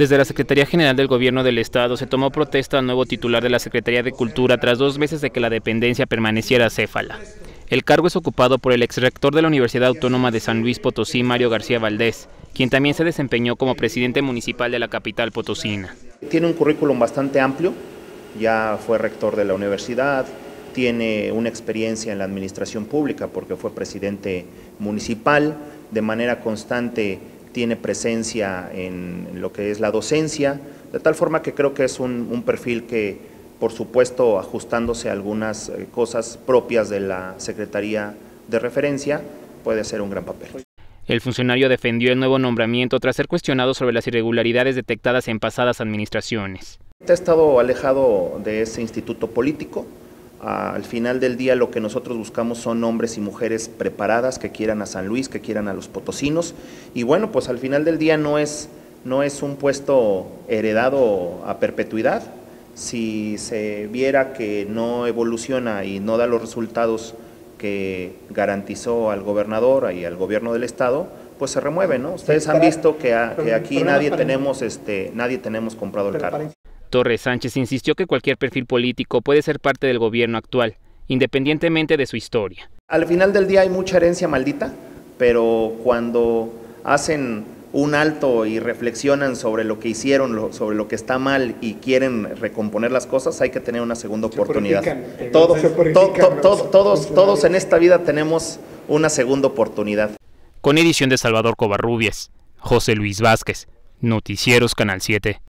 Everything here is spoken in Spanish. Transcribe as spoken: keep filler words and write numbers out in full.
Desde la Secretaría General del Gobierno del Estado se tomó protesta al nuevo titular de la Secretaría de Cultura tras dos meses de que la dependencia permaneciera acéfala. El cargo es ocupado por el exrector de la Universidad Autónoma de San Luis Potosí, Mario García Valdés, quien también se desempeñó como presidente municipal de la capital potosina. Tiene un currículum bastante amplio, ya fue rector de la universidad, tiene una experiencia en la administración pública porque fue presidente municipal, de manera constante tiene presencia en lo que es la docencia, de tal forma que creo que es un, un perfil que, por supuesto, ajustándose a algunas cosas propias de la Secretaría de referencia, puede hacer un gran papel. El funcionario defendió el nuevo nombramiento tras ser cuestionado sobre las irregularidades detectadas en pasadas administraciones. He estado alejado de ese instituto político. Al final del día lo que nosotros buscamos son hombres y mujeres preparadas que quieran a San Luis, que quieran a los potosinos, y bueno, pues al final del día no es, no es un puesto heredado a perpetuidad. Si se viera que no evoluciona y no da los resultados que garantizó al gobernador y al gobierno del estado, pues se remueve, ¿no? Ustedes han visto que, a, que aquí nadie tenemos, este, nadie tenemos comprado el cargo. Torres Sánchez insistió que cualquier perfil político puede ser parte del gobierno actual, independientemente de su historia. Al final del día hay mucha herencia maldita, pero cuando hacen un alto y reflexionan sobre lo que hicieron, sobre lo que está mal y quieren recomponer las cosas, hay que tener una segunda oportunidad. Todos, to, to, to, todos, todos en esta vida tenemos una segunda oportunidad. Con edición de Salvador Covarrubias, José Luis Vázquez, Noticieros Canal siete.